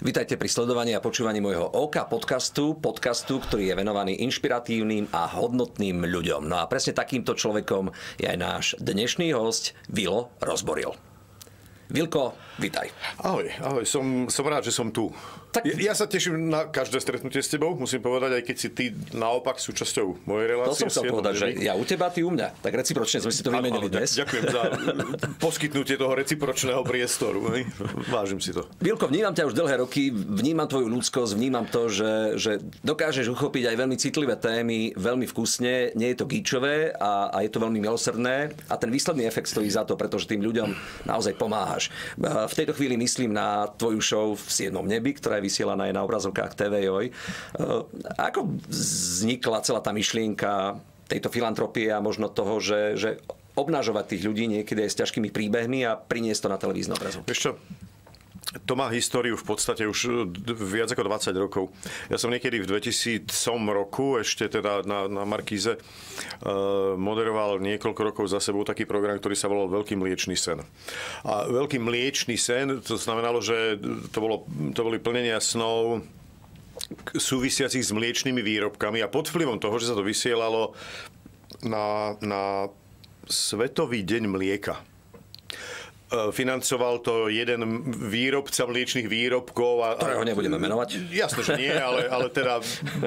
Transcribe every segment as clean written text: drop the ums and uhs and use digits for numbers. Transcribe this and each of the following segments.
Vítajte pri sledovaní a počúvaní môjho OK podcastu, ktorý je venovaný inšpiratívnym a hodnotným ľuďom. No a presne takýmto človekom je aj náš dnešný hosť Vilo Rozboril. Vilko, vítaj. Ahoj, som rád, že som tu. Tak... Ja sa teším na každé stretnutie s tebou, musím povedať, aj keď si ty naopak súčasťou mojej relácie. To som chcel povedať, že ja u teba, ty u mňa. Tak recipročne sme si to vymenili dnes. Ďakujem za poskytnutie toho recipročného priestoru. Vážim si to. Vilko, vnímam ťa už dlhé roky, vnímam tvoju ľudskosť, vnímam to, že dokážeš uchopiť aj veľmi citlivé témy, veľmi vkusne, nie je to gíčové a je to veľmi milosrdné a ten výsledný efekt stojí za to, pretože tým ľuďom naozaj pomáhaš. V tejto chvíli myslím na tvoju show v 7. nebi, ktorá je vysielaná aj na obrazovkách TV Joj. Ako vznikla celá tá myšlienka tejto filantropie a možno toho, že obnažovať tých ľudí niekedy aj s ťažkými príbehmi a priniesť to na televíznu obrazovku? Vieš čo? To má históriu v podstate už viac ako 20 rokov. Ja som niekedy v 2000 roku, ešte teda na Markíze, moderoval niekoľko rokov za sebou taký program, ktorý sa volal Veľký mliečny sen. A Veľký mliečny sen, to znamenalo, že to boli plnenia snov súvisiacich s mliečnymi výrobkami a pod vplyvom toho, že sa to vysielalo na Svetový deň mlieka. Financoval to jeden výrobca mliečnych výrobkov. Ktorého nebudeme menovať? Jasné, že nie, ale teda...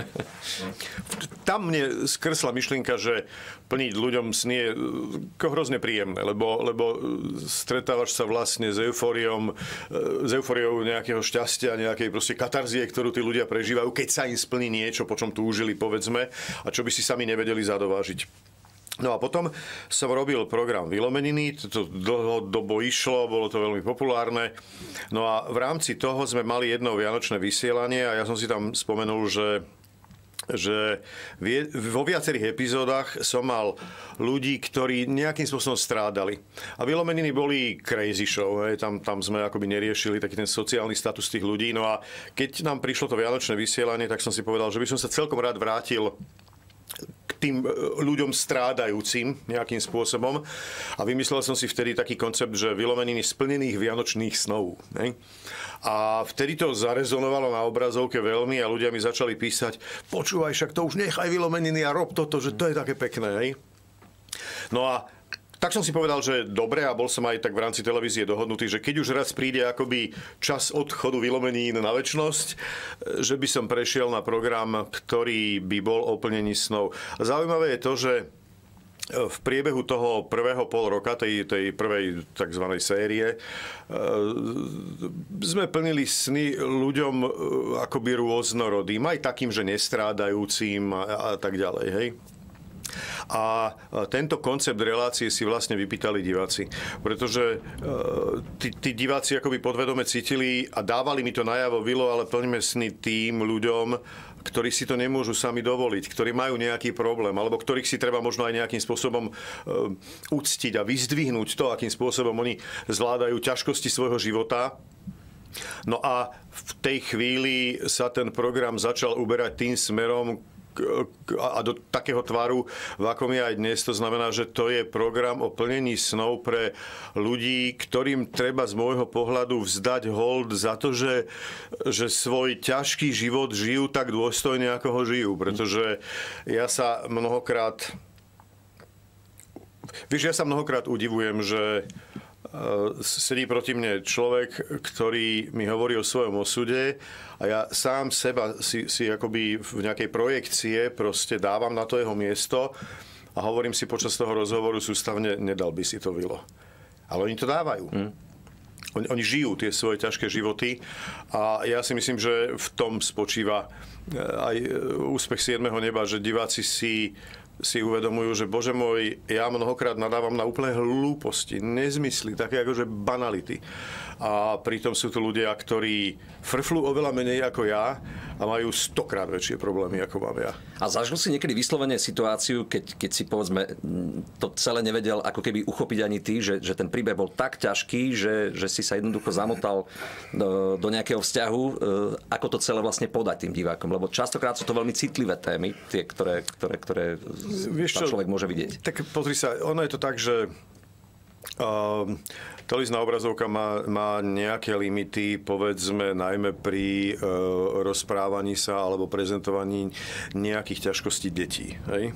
Tam mne skrsla myšlienka, že plniť ľuďom sny je hrozne príjemné, lebo stretávaš sa vlastne s eufóriou nejakého šťastia, nejakej proste katarzie, ktorú tí ľudia prežívajú, keď sa im splní niečo, po čom túžili, povedzme, a čo by si sami nevedeli zadovážiť. No a potom som robil program Vylomeniny, to dlhodobo išlo, bolo to veľmi populárne. No a v rámci toho sme mali jedno vianočné vysielanie a ja som si tam spomenul, že vo viacerých epizódach som mal ľudí, ktorí nejakým spôsobom strádali. A Vylomeniny boli crazy show, tam sme akoby neriešili taký ten sociálny status tých ľudí. No a keď nám prišlo to vianočné vysielanie, tak som si povedal, že by som sa celkom rád vrátil k tým ľuďom strádajúcim nejakým spôsobom. A vymyslel som si vtedy taký koncept, že Vylomeniny splnených vianočných snov. Ne? A vtedy to zarezonovalo na obrazovke veľmi a ľudia mi začali písať: počúvaj, však to už nechaj Vylomeniny a rob toto, že to je také pekné. Ne? No a tak som si povedal, že dobre, a bol som aj tak v rámci televízie dohodnutý, že keď už raz príde akoby čas odchodu Vylomenín na večnosť, že by som prešiel na program, ktorý by bol o plnení snov. Zaujímavé je to, že v priebehu toho prvého pol roka, tej prvej tzv. Série, sme plnili sny ľuďom akoby rôznorodým, aj takým, že nestrádajúcim a tak ďalej, hej. A tento koncept relácie si vlastne vypýtali diváci. Pretože tí diváci akoby podvedome cítili a dávali mi to najavo: Vilo, ale plňme sny tým ľuďom, ktorí si to nemôžu sami dovoliť, ktorí majú nejaký problém, alebo ktorých si treba možno aj nejakým spôsobom uctiť a vyzdvihnúť to, akým spôsobom oni zvládajú ťažkosti svojho života. No a v tej chvíli sa ten program začal uberať tým smerom a do takého tvaru, v akom je aj dnes. To znamená, že to je program o plnení snov pre ľudí, ktorým treba z môjho pohľadu vzdať hold za to, že svoj ťažký život žijú tak dôstojne, ako ho žijú. Pretože ja sa mnohokrát udivujem, že sedí proti mne človek, ktorý mi hovorí o svojom osude a ja sám seba si akoby v nejakej projekcie proste dávam na to jeho miesto a hovorím si počas toho rozhovoru sústavne: nedal by si to, Vilo. Ale oni to dávajú. Oni žijú tie svoje ťažké životy a ja si myslím, že v tom spočíva aj úspech 7. neba, že diváci si uvedomujú, že bože môj, ja mnohokrát nadávam na úplné hlúposti, nezmysly, také akože banality. A pritom sú to ľudia, ktorí frflú oveľa menej ako ja a majú 100-krát väčšie problémy, ako mám ja. A zažil si niekedy vyslovene situáciu, keď si, povedzme, to celé nevedel ako keby uchopiť ani ty, že ten príbeh bol tak ťažký, že si sa jednoducho zamotal do nejakého vzťahu, ako to celé vlastne podať tým divákom? Lebo častokrát sú to veľmi citlivé témy, tie, ktoré človek môže vidieť. Tak pozri sa, ono je to tak, že Televízna obrazovka má nejaké limity, povedzme, najmä pri rozprávaní sa alebo prezentovaní nejakých ťažkostí detí. Hej?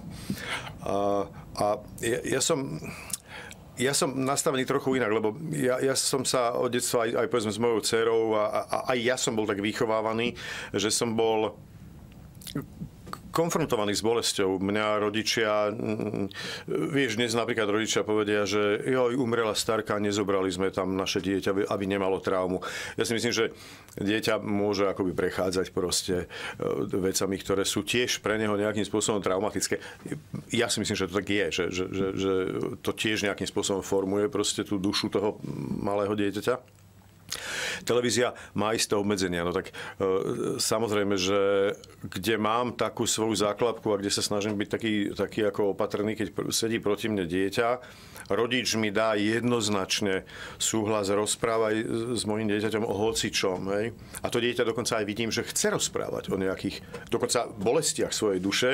Ja som nastavený trochu inak, lebo ja som sa od detstva aj povedzme s mojou dcerou a aj ja som bol tak vychovávaný, že som bol konfrontovaný s bolesťou. Mňa rodičia, vieš, dnes napríklad rodičia povedia, že umrela starka, nezobrali sme tam naše dieťa, aby nemalo traumu. Ja si myslím, že dieťa môže akoby prechádzať proste vecami, ktoré sú tiež pre neho nejakým spôsobom traumatické. Ja si myslím, že to tak je, že to tiež nejakým spôsobom formuje proste tú dušu toho malého dieťaťa. Televízia má isté obmedzenia, no tak samozrejme, že kde mám takú svoju základku a kde sa snažím byť taký ako opatrný, keď sedí proti mne dieťa, rodič mi dá jednoznačne súhlas, rozprávaj s mojím dieťaťom o hocičom, hej? A to dieťa dokonca aj vidím, že chce rozprávať o nejakých, dokonca bolestiach svojej duše.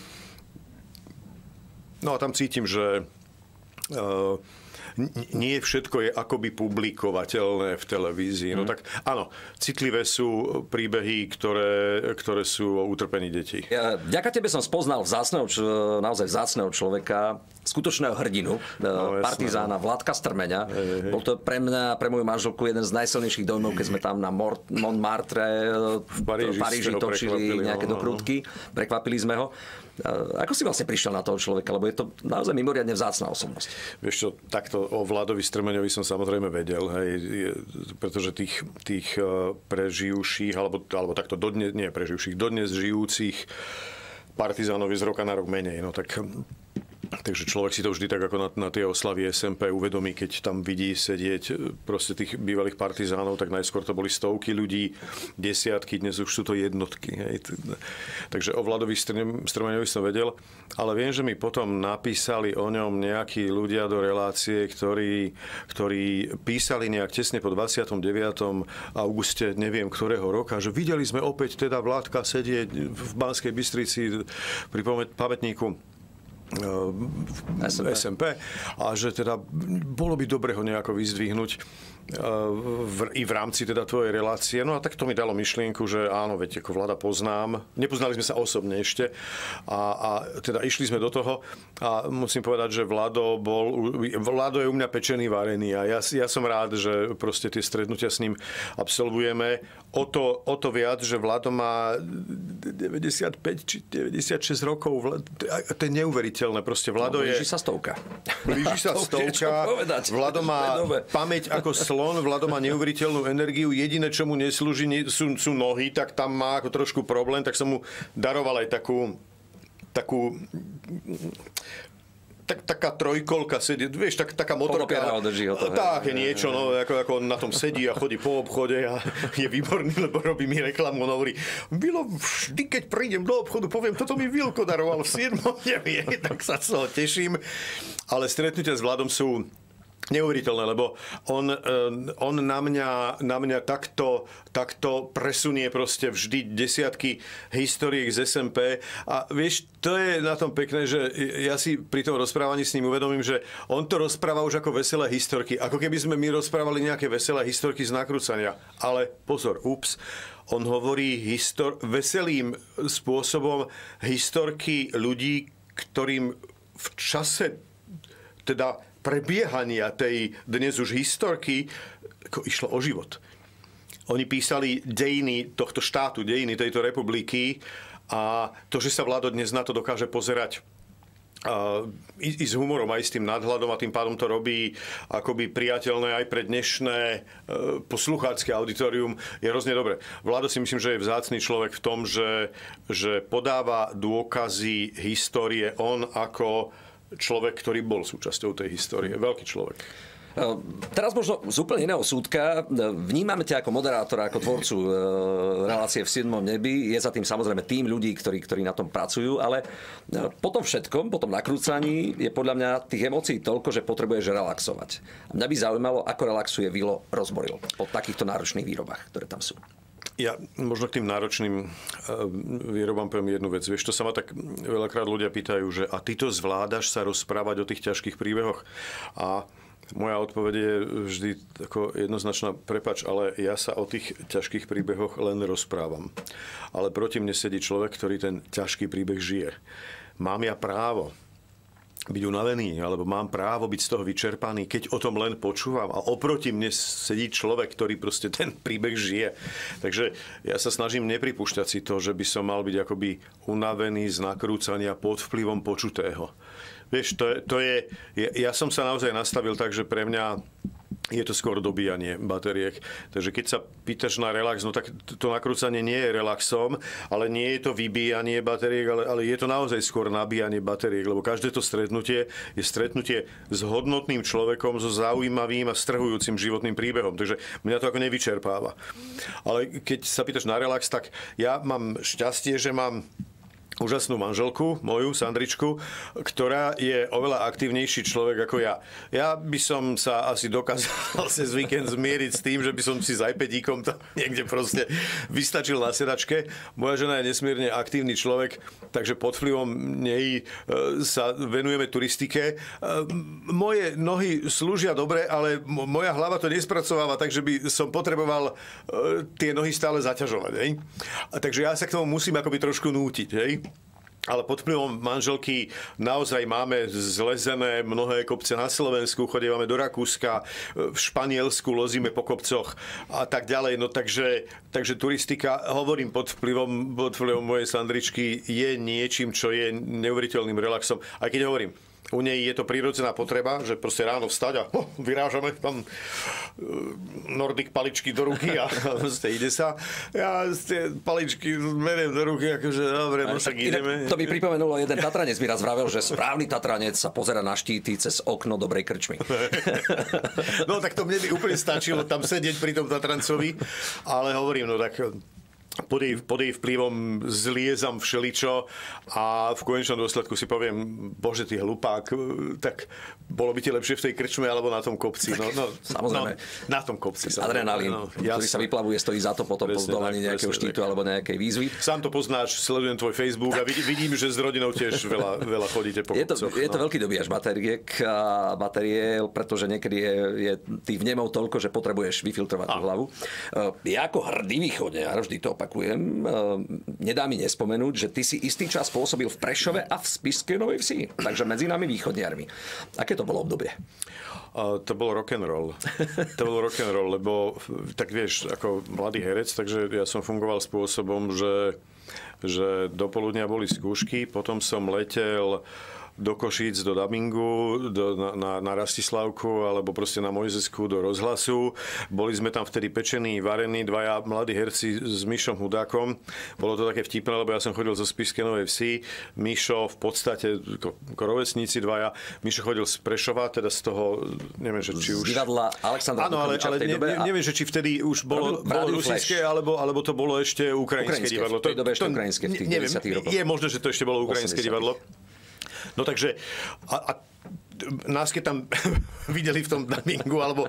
No a tam cítim, že nie všetko je akoby publikovateľné v televízii. No tak áno, citlivé sú príbehy, ktoré sú o utrpení detí. Vďaka tebe som spoznal naozaj vzácneho človeka, skutočného hrdinu, partizána Vladka Strmeňa. Bol to pre mňa, pre moju manželku jeden z najsilnejších dojmov, keď sme tam na Montmartre v Paríži točili nejaké dokrútky. Prekvapili sme ho. Ako si vlastne prišiel na toho človeka? Lebo je to naozaj mimoriadne vzácna osobnosť. Vieš čo, takto o Vladovi Strmeňovi som samozrejme vedel, hej, pretože tých preživších, alebo takto dodnes žijúcich partizánov je z roka na rok menej. No tak Takže človek si to vždy tak ako na tie oslavy SMP uvedomí, keď tam vidí sedieť proste tých bývalých partizánov, tak najskôr to boli stovky ľudí, desiatky, dnes už sú to jednotky. Hej. Takže o Vladovi Strmeňovi som vedel, ale viem, že mi potom napísali o ňom nejakí ľudia do relácie, ktorí písali nejak tesne po 29. auguste, neviem ktorého roka, že videli sme opäť teda Vládka sedieť v Banskej Bystrici pri pamätníku SMP a že teda bolo by dobre ho nejako vyzdvihnúť i v rámci teda tvojej relácie. No a tak to mi dalo myšlienku, že áno, veď ako Vlada poznám. Nepoznali sme sa osobne ešte a teda išli sme do toho a musím povedať, že Vlado je u mňa pečený, varený a ja som rád, že proste tie stretnutia s ním absolvujeme. O to viac, že Vlado má 95 či 96 rokov. To je neuveriteľné. Proste Vlado je... Blíži sa stovka. Vlado má pamäť ako slon, Vlado má neuveriteľnú energiu. Jediné, čo mu neslúži, sú nohy, tak tam má ako trošku problém, tak som mu daroval aj taká trojkolka sedí, vieš, taká motorka. Tak je niečo, no, ako on na tom sedí a chodí po obchode a je výborný, lebo robí mi reklamu. On hovorí, Vilo, vždy, keď prídem do obchodu, poviem, toto mi Vilko daroval v 7. nevie, tak sa z toho teším. Ale stretnutia s Vladom sú neuveriteľné, lebo on na mňa takto presunie proste vždy desiatky historiek z SMP a vieš, to je na tom pekné, že ja si pri tom rozprávaní s ním uvedomím, že on to rozpráva už ako veselé historky, ako keby sme my rozprávali nejaké veselé historky z nakrúcania. Ale pozor, on hovorí veselým spôsobom historky ľudí, ktorým v čase teda prebiehania tej dnes už historky išlo o život. Oni písali dejiny tohto štátu, dejiny tejto republiky a to, že sa Vlado dnes na to dokáže pozerať i s humorom, aj s tým nadhľadom a tým pádom to robí akoby priateľné aj pre dnešné poslucháčske auditorium, je hrozne dobre. Vlado si myslím, že je vzácny človek v tom, že podáva dôkazy histórie on ako človek, ktorý bol súčasťou tej histórie. Veľký človek. Teraz možno z úplne iného súdka. Vnímame ťa ako moderátora, ako tvorcu relácie v 7. nebi. Je za tým samozrejme tým ľudí, ktorí na tom pracujú, ale po tom všetkom, po tom nakrúcaní je podľa mňa tých emócií toľko, že potrebuješ relaxovať. A mňa by zaujímalo, ako relaxuje Vilo Rozboril po takýchto náročných výrobách, ktoré tam sú. Ja možno k tým náročným výrobám poviem jednu vec. Vieš, to sa ma tak veľakrát ľudia pýtajú, že a ty to zvládaš sa rozprávať o tých ťažkých príbehoch? A Moja odpoveď je vždy ako jednoznačná, prepáč, ale ja sa o tých ťažkých príbehoch len rozprávam. Ale proti mne sedí človek, ktorý ten ťažký príbeh žije. Mám ja právo byť unavený, alebo mám právo byť z toho vyčerpaný, keď o tom len počúvam. A oproti mne sedí človek, ktorý proste ten príbeh žije. Takže ja sa snažím nepripúšťať si to, že by som mal byť akoby unavený z nakrúcania pod vplyvom počutého. Vieš, ja som sa naozaj nastavil tak, že pre mňa je to skôr dobíjanie batériek. Takže keď sa pýtaš na relax, no tak to nakrúcanie nie je relaxom, ale nie je to vybíjanie batériek, ale je to naozaj skôr nabíjanie batériek, lebo každé to stretnutie je stretnutie s hodnotným človekom, so zaujímavým a strhujúcim životným príbehom. Takže mňa to ako nevyčerpáva. Ale keď sa pýtaš na relax, tak ja mám šťastie, že mám úžasnú manželku, moju Sandričku, ktorá je oveľa aktívnejší človek ako ja. Ja by som sa asi dokázal cez víkend zmieriť s tým, že by som si s iPadíkom tam niekde proste vystačil na sedačke. Moja žena je nesmierne aktívny človek, takže pod vplyvom nej sa venujeme turistike. Moje nohy slúžia dobre, ale moja hlava to nespracováva, takže by som potreboval tie nohy stále zaťažovať. Hej? Takže ja sa k tomu musím akoby trošku nútiť. Hej? Ale pod vplyvom manželky naozaj máme zlezené mnohé kopce na Slovensku, chodívame do Rakúska, v Španielsku lozíme po kopcoch a tak ďalej. No takže turistika, hovorím pod vplyvom mojej Sandričky, je niečím, čo je neuveriteľným relaxom. Aj keď hovorím, u nej je to prírodzená potreba, že proste ráno vstať a vyrážame tam Nordic paličky do ruky a proste ide sa. Ja tie paličky zmeriem do ruky, akože dobre, no tak ideme. To mi pripomenulo, jeden Tatranec mi raz vravel, že správny Tatranec sa pozerá na štíty cez okno dobrej krčmy. No tak to mne by úplne stačilo tam sedieť pri tom Tatrancovi, ale hovorím, no tak pod jej vplyvom zliezam všeličo a v konečnom dôsledku si poviem, bože, ty hlupák, tak bolo by ti lepšie v tej krčme alebo na tom kopci. No, samozrejme. No, na tom kopci. Adrenalín, ktorý sa vyplavuje, stojí za to potom po zdolení nejakého štítu alebo nejakej výzvy. Sám to poznáš, sledujem tvoj Facebook a vidím, že s rodinou tiež veľa chodíte po kopcoch. Je to veľký dobíjač batérie, pretože niekedy je tých vnemov toľko, že potrebuješ vyfiltrovať tú hlavu. Ja ako hrdý východňar, vždy to opakujem, nedá mi nespomenúť, že ty si istý čas pôsobil v Prešove a v Spišskej Novej Vsi. Takže medzi nami východniarmi. Aké to bolo obdobie? To bol rock'n'roll. Lebo tak vieš, ako mladý herec, takže ja som fungoval spôsobom, že do poludnia boli skúšky, potom som letel do Košíc, do dabingu, na Rastislavku alebo proste na Mojzesku do rozhlasu. Boli sme tam vtedy pečení, varení, dvaja mladí herci s Mišom Hudákom. Bolo to také vtipné, lebo ja som chodil zo Spišskej Novej Vsi. Mišo v podstate, rovesníci dvaja. Mišo chodil z Prešova, teda z toho, neviem, že či už... Z divadla Alexandra Duchoviča v tej dobe. Neviem, že či vtedy už bolo rusinské, alebo to bolo ešte ukrajinské divadlo. V tej dobe ešte ukrajinské v tých 90. rokoch. Je možné, že to ešte bolo ukrajinské divadlo. No takže nás keď tam videli v tom dabingu alebo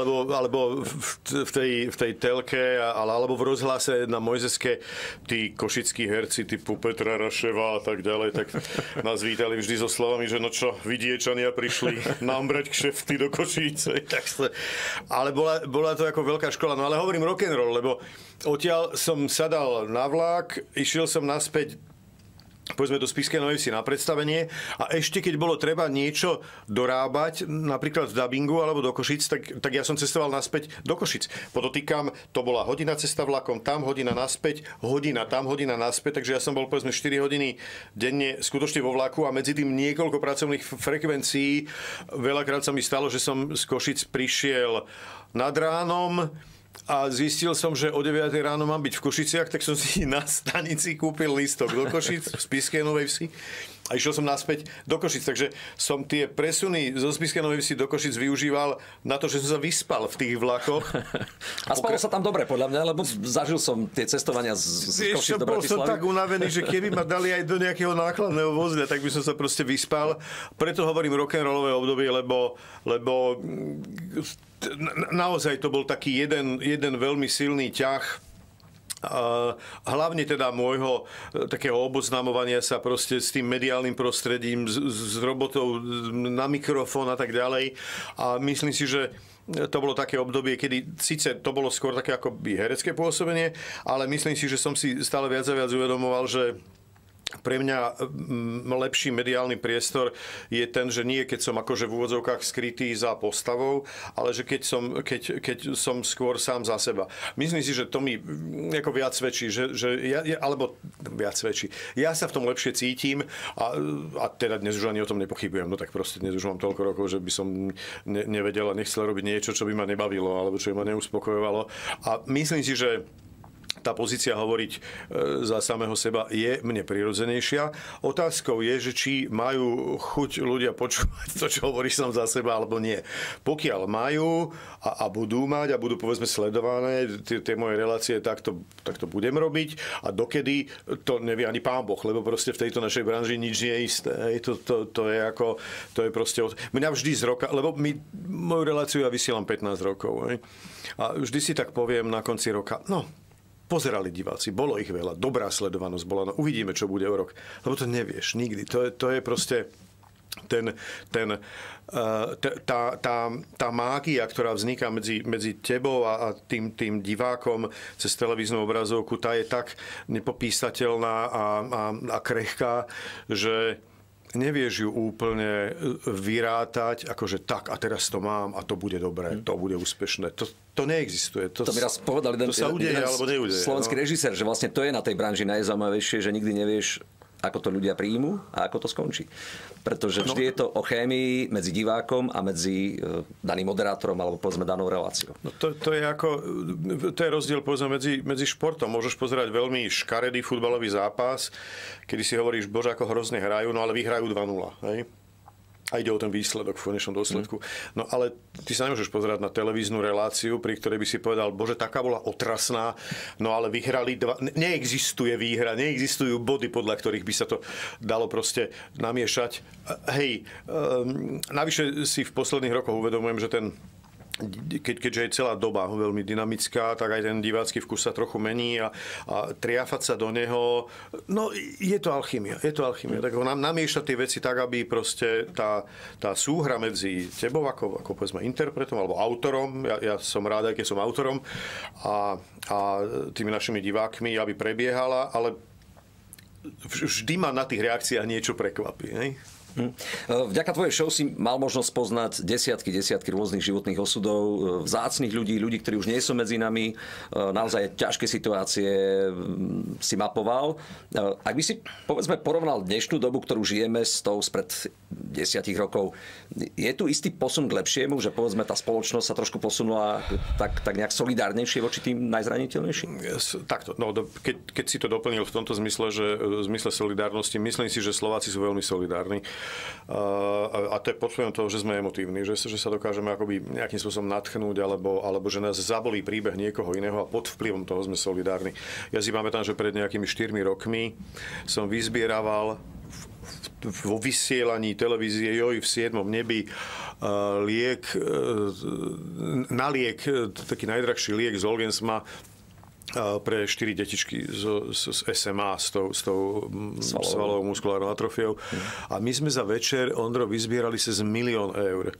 v tej telke alebo v rozhlase na Mojzeske tí košickí herci typu Petra Raševa a tak ďalej, tak nás vítali vždy so slovami, že no čo, vidiečania prišli nám brať kšefty do Košíce. Ale bola to ako veľká škola. No ale hovorím rock'n'roll, lebo odtiaľ som sadal na vlak, išiel som naspäť povedzme do Spišskej Novej Vsi na predstavenie a ešte keď bolo treba niečo dorábať, napríklad v dabingu alebo do Košic, tak ja som cestoval naspäť do Košic. Podotýkam, to bola hodina cesta vlakom, tam hodina naspäť, hodina tam, hodina naspäť, takže ja som bol povedzme 4 hodiny denne skutočne vo vlaku a medzi tým niekoľko pracovných frekvencií. Veľakrát sa mi stalo, že som z Košic prišiel nad ránom a zistil som, že o 9 ráno mám byť v Košiciach, tak som si na stanici kúpil lístok do Košic v Spišskej Novej Vsi a išiel som naspäť do Košic. Takže som tie presuny zo Spišskej Novej Vsi do Košic využíval na to, že som sa vyspal v tých vlakoch. A spalo sa tam dobre, podľa mňa, lebo zažil som tie cestovania z Košic do Bratislavy. Bol som tak unavený, že keby ma dali aj do nejakého nákladného vozňa, tak by som sa proste vyspal. Preto hovorím rock'n'rollové obdobie, lebo naozaj to bol taký jeden veľmi silný ťah hlavne teda môjho takého oboznamovania sa proste s tým mediálnym prostredím, s robotou na mikrofón a tak ďalej. A myslím si, že to bolo také obdobie, kedy síce to bolo skôr také ako herecké pôsobenie, ale myslím si, že som si stále viac a viac uvedomoval, že pre mňa lepší mediálny priestor je ten, že nie keď som akože v úvodzovkách skrytý za postavou, ale že keď som skôr sám za seba. Myslím si, že to mi ako viac svedčí, alebo viac svedčí. Ja sa v tom lepšie cítim a teda dnes už ani o tom nepochybujem. No tak proste dnes už mám toľko rokov, že by som nevedel a nechcel robiť niečo, čo by ma nebavilo alebo čo by ma neuspokojovalo. A myslím si, že tá pozícia hovoriť za samého seba je mne prirodzenejšia. Otázkou je, že či majú chuť ľudia počúvať to, čo hovoríš sám za seba, alebo nie. Pokiaľ majú a budú mať a budú povedzme sledované tie moje relácie, tak to budem robiť a dokedy to nevie ani Pán Boh, lebo proste v tejto našej branži nič nie je isté. To je proste... Mňa vždy z roka, lebo moju reláciu ja vysielam 15 rokov. A vždy si tak poviem na konci roka, pozerali diváci, bolo ich veľa, dobrá sledovanosť bola, uvidíme, čo bude o rok. Lebo to nevieš nikdy. To je proste tá mágia, ktorá vzniká medzi tebou a tým divákom cez televíznu obrazovku, tá je tak nepopísateľná a krehká, že nevieš ju úplne vyrátať, akože tak a teraz to mám a to bude dobré, to bude úspešné. To neexistuje. To mi raz povedal to sa udeje alebo neudeje. Slovenský režisér, že vlastne to je na tej branži najzaujímavejšie, že nikdy nevieš, ako to ľudia príjmu a ako to skončí. Pretože vždy je to o chémii medzi divákom a medzi daným moderátorom alebo povedzme danou reláciou. To je rozdiel povedzme medzi športom. Môžeš pozerať veľmi škaredý futbalový zápas, kedy si hovoríš, bože, ako hrozne hrajú, no ale vyhrajú 2-0. Hej? A ide o ten výsledok v konečnom dôsledku. No ale ty sa nemôžeš pozerať na televíznu reláciu, pri ktorej by si povedal, bože, taká bola otrasná, no ale vyhrali neexistuje výhra, neexistujú body, podľa ktorých by sa to dalo proste namiešať. Hej, navyše si v posledných rokoch uvedomujem, že keďže je celá doba veľmi dynamická, tak aj ten divácky vkus sa trochu mení a triafať sa do neho, je to alchymia. Tak ho namiešať tie veci tak, aby proste tá súhra medzi tebou, ako povedzme interpretom alebo autorom, ja som rád, aj keď som autorom, a tými našimi divákmi, aby prebiehala, ale vždy ma na tých reakciách niečo prekvapí. Ne? Vďaka tvojej show si mal možnosť poznať desiatky rôznych životných osudov, vzácnych ľudí, ktorí už nie sú medzi nami, naozaj ťažké situácie si mapoval. Ak by si, povedzme, porovnal dnešnú dobu, ktorú žijeme s tou spred 10 rokov, je tu istý posun k lepšiemu, že povedzme tá spoločnosť sa trošku posunula tak nejak solidárnejšie voči tým najzraniteľnejším? Takto, keď si to doplnil v tomto zmysle, že v zmysle solidárnosti, myslím si, že Slováci sú veľmi solidárni. A to je pod vplyvom toho, že sme emotívni, že sa dokážeme akoby nejakým spôsobom nadchnúť, alebo že nás zabolí príbeh niekoho iného a pod vplyvom toho sme solidárni. Ja si pamätám, že pred nejakými 4 rokmi som vyzbieraval vo vysielaní televízie Joj v 7. nebi na liek, taký najdrahší liek z Zolgensma pre 4 detičky z SMA, s tou svalovou muskulárnou atrofiou. A my sme za večer, Ondro, vyzbierali sa z 1 000 000 eur.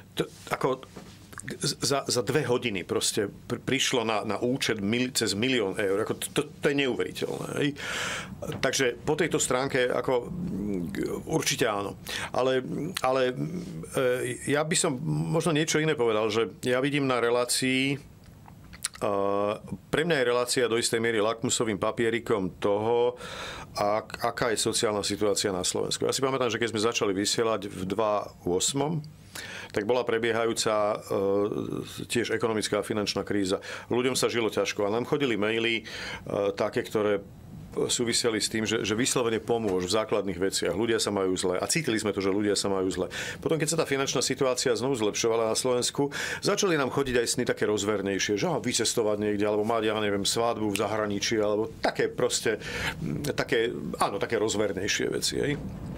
Za 2 hodiny proste prišlo na účet cez 1 000 000 eur. To je neuveriteľné. Hej? Takže po tejto stránke určite áno. Ale ja by som možno niečo iné povedal, že ja vidím na relácii, pre mňa je relácia do istej miery lakmusovým papierikom toho, aká je sociálna situácia na Slovensku. Ja si pamätám, že keď sme začali vysielať v 2008, tak bola prebiehajúca tiež ekonomická a finančná kríza. Ľuďom sa žilo ťažko a nám chodili maily také, ktoré súviseli s tým, že vyslovene pomôž v základných veciach. Ľudia sa majú zle. A cítili sme to, že ľudia sa majú zle. Potom, keď sa tá finančná situácia znovu zlepšovala na Slovensku, začali nám chodiť aj sny také rozvernejšie, že vycestovať niekde, alebo mať, ja neviem, svadbu v zahraničí, alebo také proste, také rozvernejšie veci. Hej?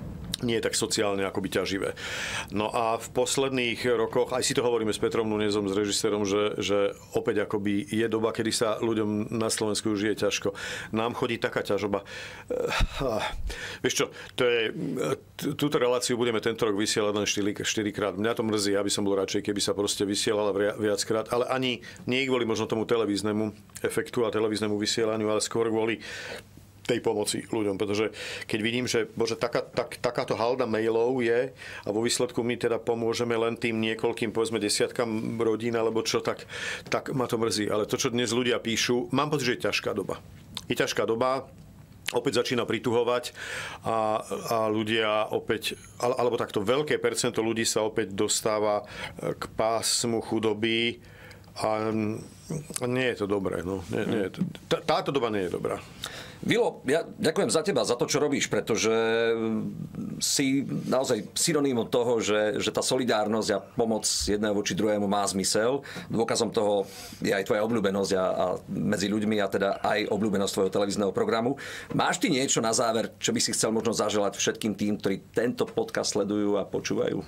nie je tak sociálne akoby ťaživé. No a v posledných rokoch, aj si to hovoríme s Petrom Nunezom, s režisérom, že opäť akoby je doba, kedy sa ľuďom na Slovensku žije ťažko. Nám chodí taká ťažoba. Vieš čo, túto reláciu budeme tento rok vysielať len 4 krát. Mňa to mrzí, aby som bol radšej, keby sa proste vysielala viackrát, ale ani nie kvôli možno tomu televíznemu efektu a televíznemu vysielaniu, ale skôr kvôli tej pomoci ľuďom, pretože keď vidím, že bože, takáto halda mailov je a vo výsledku my teda pomôžeme len tým niekoľkým, povedzme, desiatkam rodín alebo čo, tak ma to mrzí. Ale to, čo dnes ľudia píšu, mám pocit, že je ťažká doba. Je ťažká doba, opäť začína prituhovať a ľudia opäť, alebo takto veľké percento ľudí sa opäť dostáva k pásmu chudoby a nie je to dobré. No. Táto doba nie je dobrá. Vilo, ja ďakujem za teba, za to, čo robíš, pretože si naozaj synonymom toho, že tá solidárnosť a pomoc jedného voči druhému má zmysel. Dôkazom toho je aj tvoja obľúbenosť a medzi ľuďmi a teda aj obľúbenosť tvojho televízneho programu. Máš ty niečo na záver, čo by si chcel možno zaželať všetkým tým, ktorí tento podcast sledujú a počúvajú?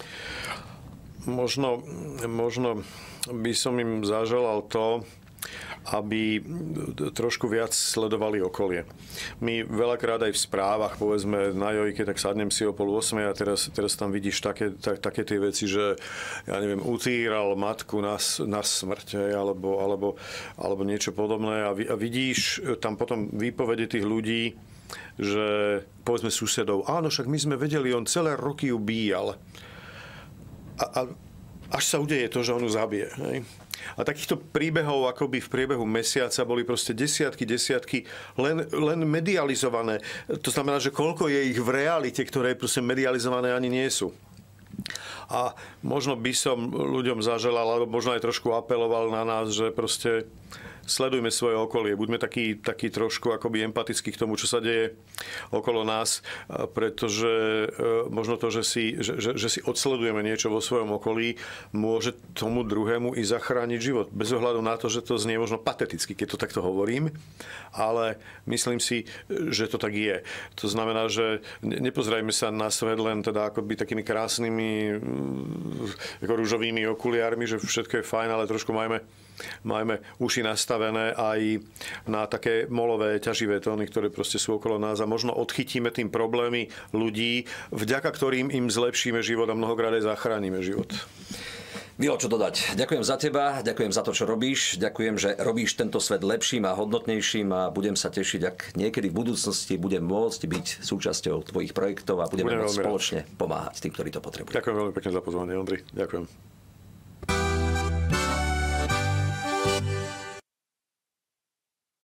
Možno by som im zaželal to, aby trošku viac sledovali okolie. My veľakrát aj v správach, povedzme na Jojke, tak sadnem si o 7:30 a teraz tam vidíš také tie veci, že ja neviem, utíral matku na smrť, alebo niečo podobné a vidíš tam potom výpovede tých ľudí, že povedzme susedov, áno, však my sme vedeli, on celé roky ju bíjal. A až sa udeje to, že on ju zabije. Hej? A takýchto príbehov akoby v priebehu mesiaca boli proste desiatky len medializované. To znamená, že koľko je ich v realite, ktoré proste medializované ani nie sú. A možno by som ľuďom zaželal, alebo možno aj trošku apeloval na nás, že proste sledujme svoje okolie, buďme takí trošku akoby empatickí k tomu, čo sa deje okolo nás, pretože možno to, že si odsledujeme niečo vo svojom okolí, môže tomu druhému i zachrániť život. Bez ohľadu na to, že to znie možno pateticky, keď to takto hovorím, ale myslím si, že to tak je. To znamená, že nepozerajme sa na svet len teda akoby takými krásnymi ako ružovými okuliármi, že všetko je fajn, ale trošku majme uši nastavené aj na také molové, ťaživé tóny, ktoré proste sú okolo nás a možno odchytíme tým problémy ľudí, vďaka ktorým im zlepšíme život a mnohokrát aj zachránime život. Vilo, čo dodať? Ďakujem za teba, ďakujem za to, čo robíš. Ďakujem, že robíš tento svet lepším a hodnotnejším a budem sa tešiť, ak niekedy v budúcnosti budem môcť byť súčasťou tvojich projektov a budeme môcť spoločne pomáhať tým, ktorí to potrebujú. Ďakujem veľmi pekne za pozvanie, Ondri. Ďakujem.